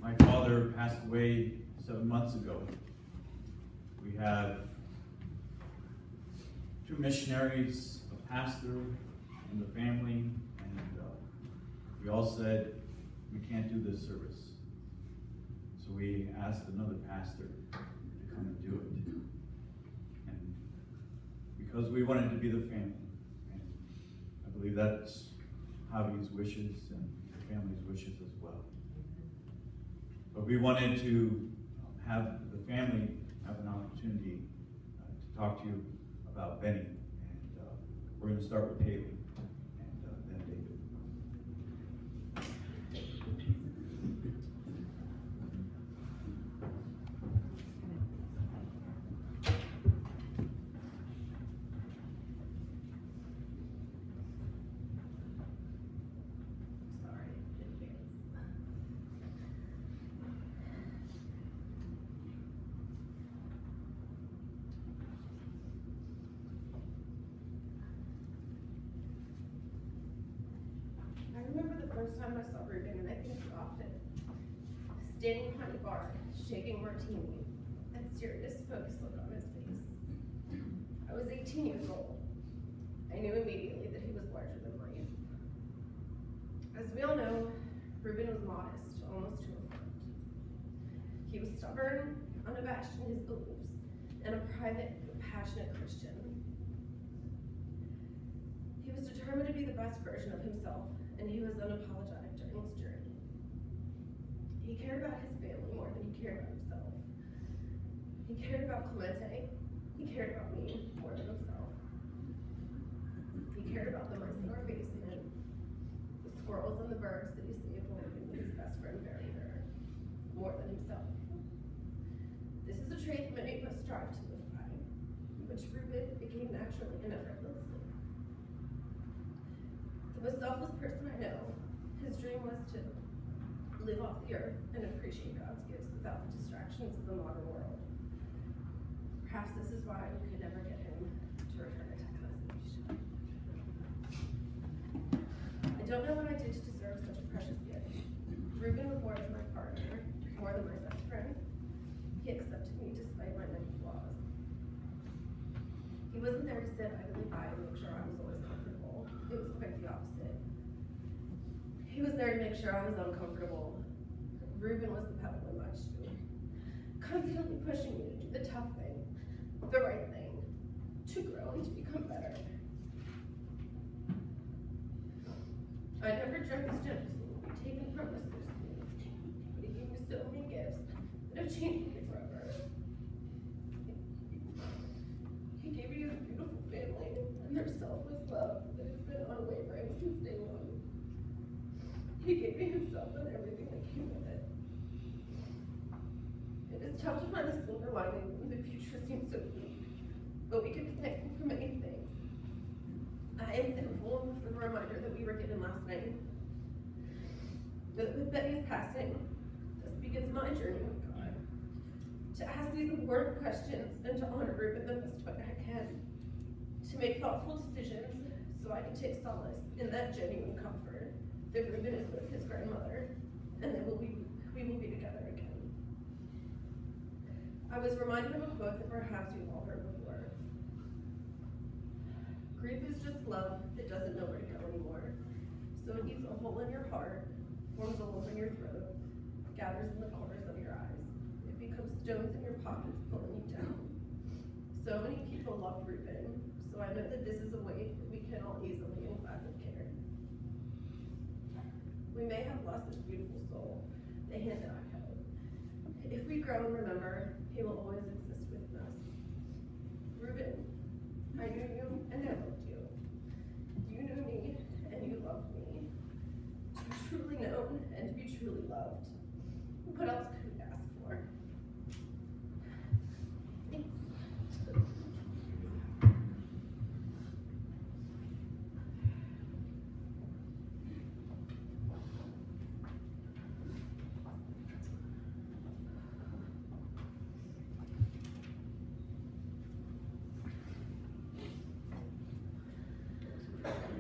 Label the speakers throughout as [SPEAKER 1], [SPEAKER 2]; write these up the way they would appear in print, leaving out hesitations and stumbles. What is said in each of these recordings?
[SPEAKER 1] My father passed away 7 months ago. We have 2 missionaries, a pastor, and the family, and we all said we can't do this service. So we asked another pastor to come and do it. And because we wanted to be the family, and I believe that's Javi's wishes and the family's wishes as well. But we wanted to have the family have an opportunity to talk to you about Benny. And we're going to start with Haley and then David.
[SPEAKER 2] I remember the first time I saw Ruben, and I think often, standing behind the bar, shaking martini, that serious, focused look on his face. I was 18 years old. I knew immediately that he was larger than life. As we all know, Ruben was modest, almost to a fault. He was stubborn, unabashed in his beliefs, and a private, passionate Christian. He was determined to be the best version of himself, and he was unapologetic during his journey. He cared about his family more than he cared about himself. He cared about Clemente. He cared about me more than himself. He cared about the mice in our basement, the squirrels and the birds that he saved while living with his best friend buried her, more than himself. This is a trait that many of us strive to live by, which Ruben became naturally and effortlessly. The most selfless person I know, his dream was to live off the earth and appreciate God's gifts without the distractions of the modern world. Perhaps this is why we could never get him to return a text message. I don't know what I did to deserve such a precious gift. Ruben was more than my partner, more than my best friend. He accepted me despite my many flaws. He wasn't there to sit idly by and make sure I was always comfortable. It was quite the opposite. He was there to make sure I was uncomfortable. Ruben was the pebble in my shoe, constantly pushing me to do the tough thing, the right thing, to grow and to become better. I never dreamt his gentleness would be taken from us this soon, but he gave me so many gifts that have changed me forever. He gave me his beautiful family and their selfless love that has been unwavering since day one. He gave me himself and everything that came with it. It is tough to find a silver lining when the future seems so bleak, but we can be thankful for many things. I am thankful for the reminder that we were given last night, that with Betty's passing, this begins my journey with God, to ask these important questions and to honor Ruben the best way I can, to make thoughtful decisions so I can take solace in that genuine comfort that Ruben is with his grandmother, and that we will be together again. I was reminded of a quote that perhaps you've all heard before. Grief is just love that doesn't know where to go anymore. So it eats a hole in your heart, forms a lump in your throat, gathers in the corners of your eyes. It becomes stones in your pockets pulling you down. So many people love Ruben, so I know that this is a weight that we can all easily and gladly carry. We may have lost this beautiful soul, the hand that I held. If we grow and remember, he will always exist within us. Ruben, I knew you and I loved you. You knew me and you loved me. To be truly known and to be truly loved. What else could we ask for? Thanks.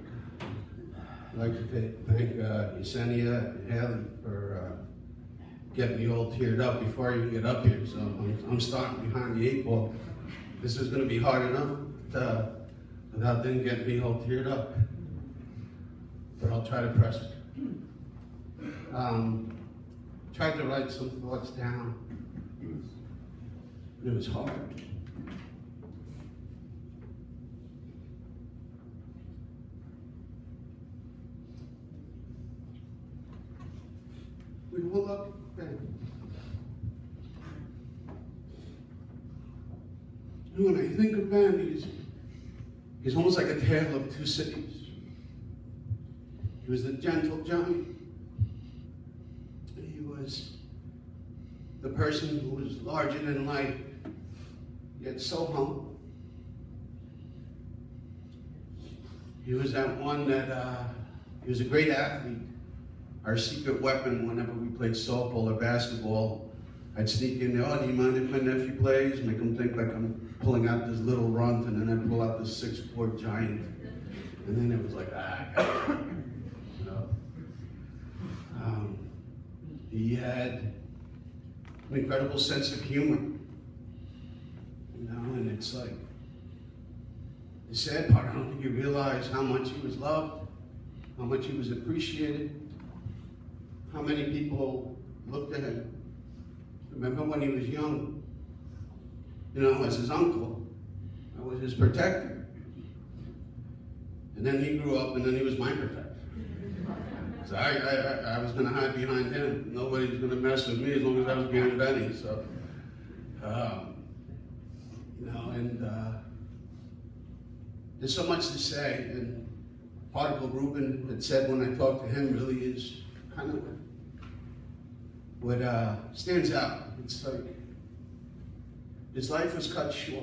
[SPEAKER 3] I'd like to thank Yesenia and Helen for get me all teared up before I even get up here. So I'm starting behind the 8 ball. This is going to be hard enough without them getting me all teared up. But I'll try to press it. Tried to write some thoughts down. It was hard. We all love Ben. And when I think of Ben, he's almost like a tale of two cities. He was the gentle giant. He was the person who was larger than life, yet so humble. He was that one that, he was a great athlete. Our secret weapon whenever we played softball or basketball, I'd sneak in there, oh, do you mind if my nephew plays? Make him think like I'm pulling out this little runt, and then I'd pull out this 6'4" giant. And then it was like, you know. He had an incredible sense of humor, you know, and it's like, the sad part, I don't think you realize how much he was loved, how much he was appreciated, how many people looked at him. Remember when he was young, you know, as his uncle, I was his protector. And then he grew up and then he was my protector. So I was gonna hide behind him. Nobody's gonna mess with me as long as I was being Benny, so. You know, and there's so much to say, and part of what Ruben had said when I talked to him really is kind of what stands out. It's like, his life was cut short.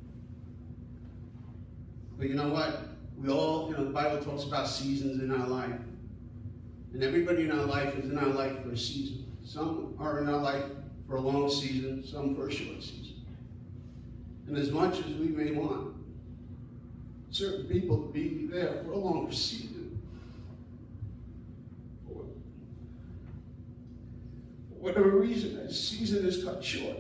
[SPEAKER 3] But you know what? We all, you know, the Bible talks about seasons in our life. And everybody in our life is in our life for a season. Some are in our life for a long season, some for a short season. And as much as we may want certain people to be there for a longer season, for whatever reason, that season is cut short.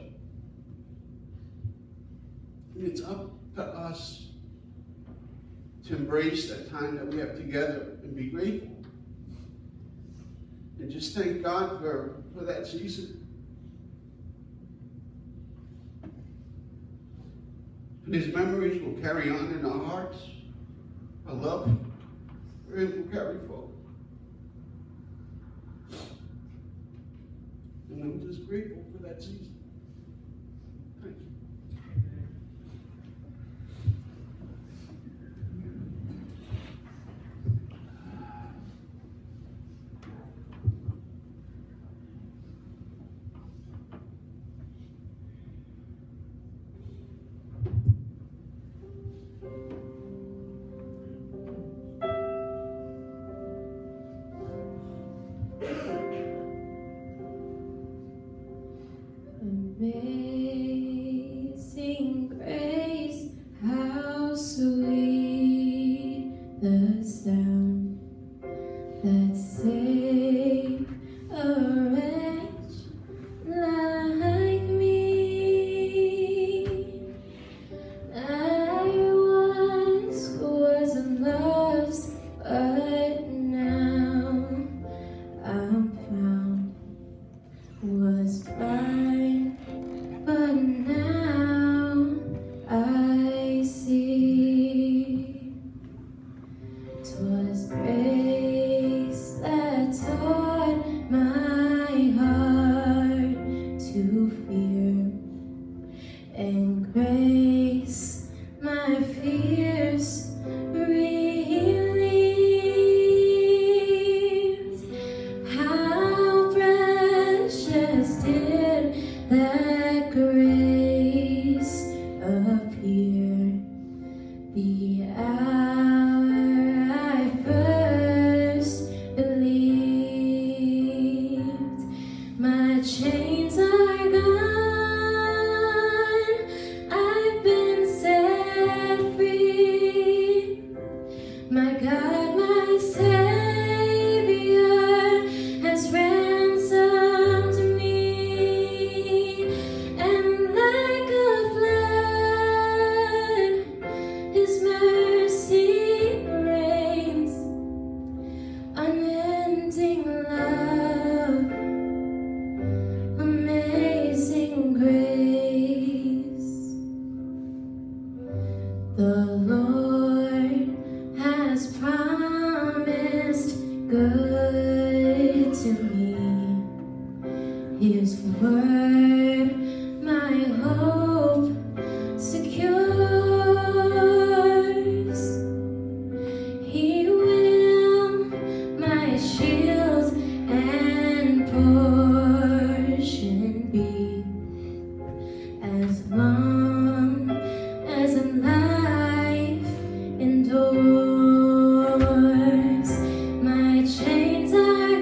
[SPEAKER 3] And it's up to us to embrace that time that we have together and be grateful. And just thank God for that season. And his memories will carry on in our hearts. Our love for him will carry forward. And I'm just grateful for that season. Thank you.
[SPEAKER 4] Amazing grace, how sweet the sound that saved a wretch like me. I once was lost, but now I'm found. Was blind, but now I see. 'Twas grace that taught my heart to fear, and grace my fears relieved. How precious did that grace appear the hour I first believed. My chains are gone, I've been set free. My God, my Savior has ransomed me. His word, my hope secures. He will my shield and portion be, as long as life endures. My chains are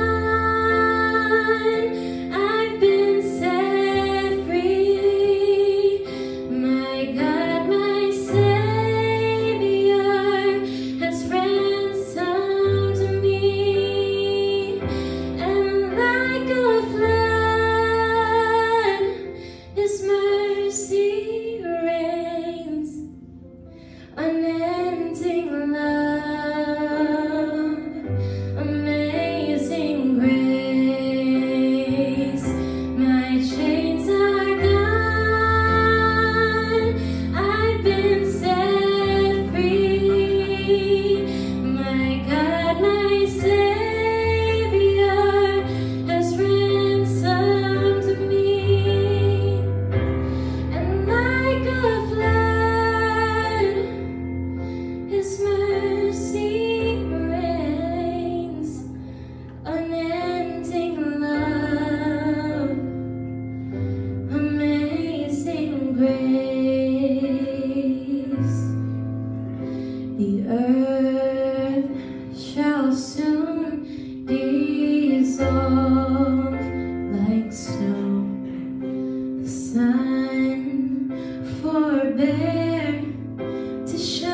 [SPEAKER 4] gone, I've been set free. My God, my Savior has ransomed me, and like a flood, His mercy reigns. Unending love, amazing grace. My chains are gone, I've been set free. My God, my Savior has ransomed me, and like a flood, His mercy reigns. Unending love, amazing grace. The earth shall soon dissolve like snow. The sun forbear to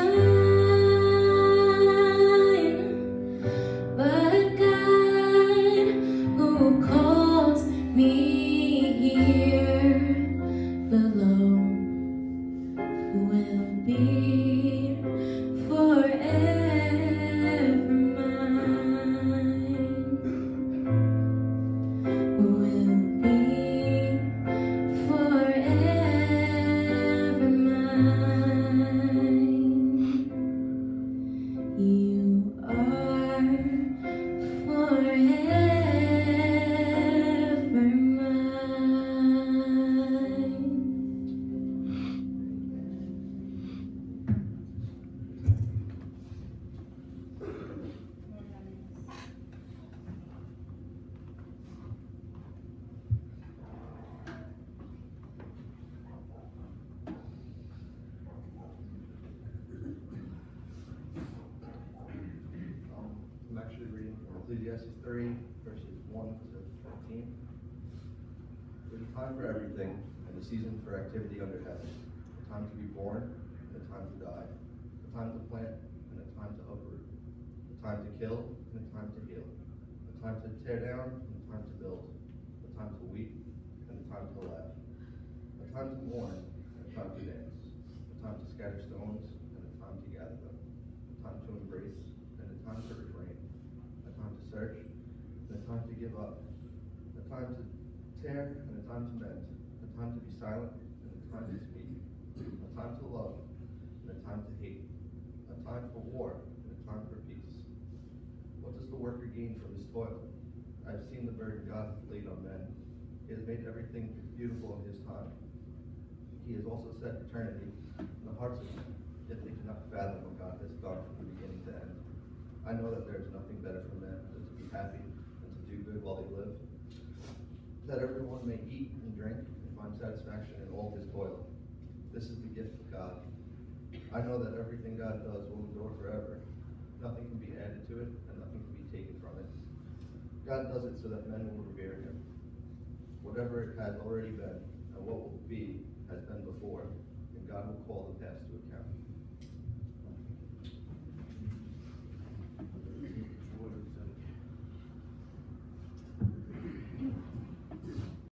[SPEAKER 4] shine, but God, who called me here below, will be forever mine. Will be forever mine. You are forever mine.
[SPEAKER 5] I'm actually reading from Ecclesiastes 3, verses 1 to 15. There's a time for everything, and a season for activity under heaven. A time to be born, and a time to die. A time to plant, and a time to uproot. A time to kill, and a time to heal. A time to tear down, and a time to build. A time to weep, and a time to laugh. A time to mourn, and a time to dance. A time to scatter stones, and a time to gather them. A time to embrace, and a time to refrain. A time to search, and a time to give up. A time to tear, and a time to mend. A time to be silent, and a time to speak. A time to love, and a time to hate. A time for war, and a time for peace. What does the worker gain from his toil? I have seen the burden God hath laid on men. He has made everything beautiful in his time. He has also set eternity in the hearts of men, yet they cannot fathom what God has done from the beginning to end. I know that there is nothing better for men than to be happy and to do good while they live, that everyone may eat and drink and find satisfaction in all his toil. This is the gift of God. I know that everything God does will endure forever. Nothing can be added to it, and nothing can be taken from it. God does it so that men will revere him. Whatever it has already been, and what will be, has been before, and God will call the past to account.